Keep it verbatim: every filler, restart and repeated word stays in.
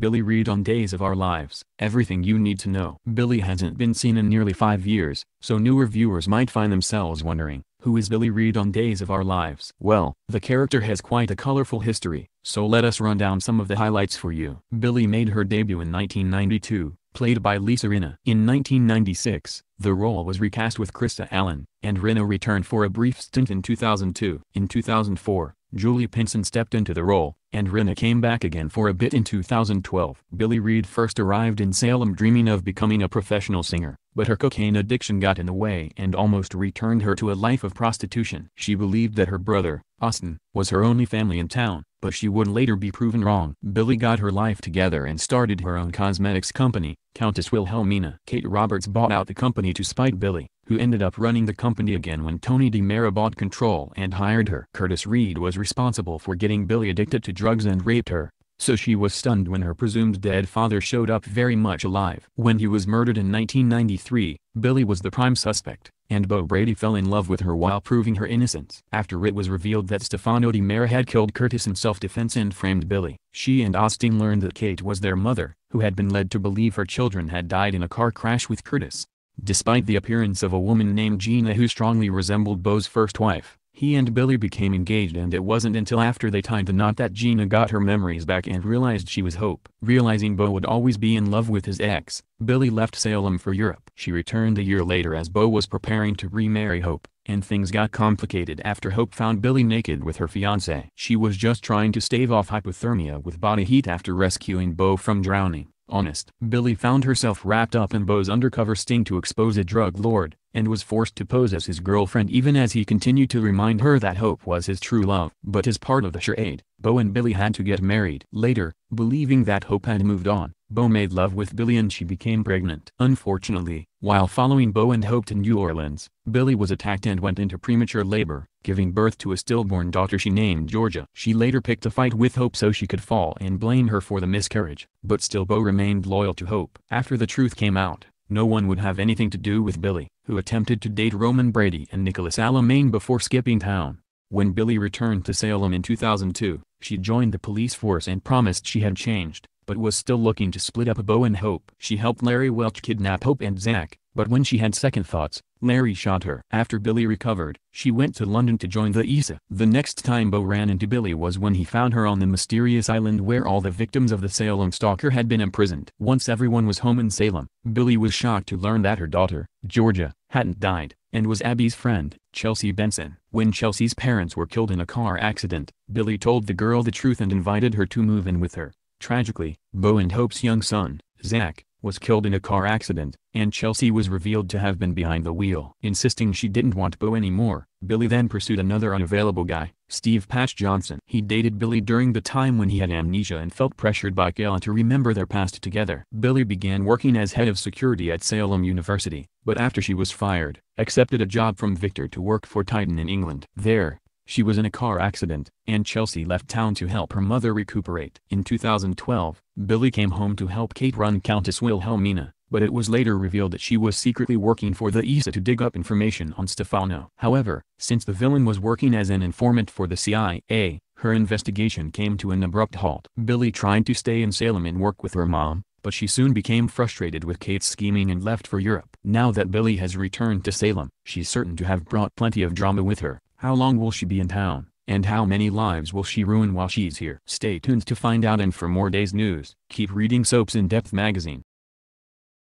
Billie Reed on Days of Our Lives. Everything you need to know. Billie hasn't been seen in nearly five years, so newer viewers might find themselves wondering, who is Billie Reed on Days of Our Lives? Well, the character has quite a colorful history, so let us run down some of the highlights for you. Billie made her debut in nineteen ninety-two, played by Lisa Rinna. In nineteen ninety-six, the role was recast with Krista Allen, and Rinna returned for a brief stint in two thousand two. In two thousand four, Julie Pinson stepped into the role, and Rinna came back again for a bit in two thousand twelve. Billie Reed first arrived in Salem dreaming of becoming a professional singer, but her cocaine addiction got in the way and almost returned her to a life of prostitution. She believed that her brother, Austin, was her only family in town, but she would later be proven wrong. Billie got her life together and started her own cosmetics company, Countess Wilhelmina. Kate Roberts bought out the company to spite Billie, who ended up running the company again when Tony DiMera bought control and hired her. Curtis Reed was responsible for getting Billie addicted to drugs and raped her, so she was stunned when her presumed dead father showed up very much alive. When he was murdered in nineteen ninety-three, Billie was the prime suspect, and Beau Brady fell in love with her while proving her innocence. After it was revealed that Stefano DiMera had killed Curtis in self-defense and framed Billie, she and Austin learned that Kate was their mother, who had been led to believe her children had died in a car crash with Curtis. Despite the appearance of a woman named Gina who strongly resembled Beau's first wife, he and Billie became engaged, and it wasn't until after they tied the knot that Gina got her memories back and realized she was Hope. Realizing Beau would always be in love with his ex, Billie left Salem for Europe. She returned a year later as Beau was preparing to remarry Hope, and things got complicated after Hope found Billie naked with her fiancé. She was just trying to stave off hypothermia with body heat after rescuing Beau from drowning. Honest. Billie found herself wrapped up in Beau's undercover sting to expose a drug lord, and was forced to pose as his girlfriend even as he continued to remind her that Hope was his true love. But as part of the charade, Beau and Billie had to get married. Later, believing that Hope had moved on, Beau made love with Billie and she became pregnant. Unfortunately, while following Beau and Hope to New Orleans, Billie was attacked and went into premature labor, giving birth to a stillborn daughter she named Georgia. She later picked a fight with Hope so she could fall and blame her for the miscarriage, but still Beau remained loyal to Hope. After the truth came out, no one would have anything to do with Billie, who attempted to date Roman Brady and Nicholas Alamain before skipping town. When Billie returned to Salem in two thousand two, she joined the police force and promised she had changed, but was still looking to split up Beau and Hope. She helped Larry Welch kidnap Hope and Zach, but when she had second thoughts, Larry shot her. After Billie recovered, she went to London to join the I S A. The next time Beau ran into Billie was when he found her on the mysterious island where all the victims of the Salem stalker had been imprisoned. Once everyone was home in Salem, Billie was shocked to learn that her daughter, Georgia, hadn't died, and was Abby's friend, Chelsea Benson. When Chelsea's parents were killed in a car accident, Billie told the girl the truth and invited her to move in with her. Tragically, Beau and Hope's young son, Zach, was killed in a car accident, and Chelsea was revealed to have been behind the wheel. Insisting she didn't want Beau anymore, Billie then pursued another unavailable guy, Steve Patch Johnson. He dated Billie during the time when he had amnesia and felt pressured by Kayla to remember their past together. Billie began working as head of security at Salem University, but after she was fired, accepted a job from Victor to work for Titan in England. There, she was in a car accident, and Chelsea left town to help her mother recuperate. In two thousand twelve, Billie came home to help Kate run Countess Wilhelmina, but it was later revealed that she was secretly working for the I S A to dig up information on Stefano. However, since the villain was working as an informant for the C I A, her investigation came to an abrupt halt. Billie tried to stay in Salem and work with her mom, but she soon became frustrated with Kate's scheming and left for Europe. Now that Billie has returned to Salem, she's certain to have brought plenty of drama with her. How long will she be in town, and how many lives will she ruin while she's here? Stay tuned to find out, and for more day's news, keep reading Soaps In Depth magazine.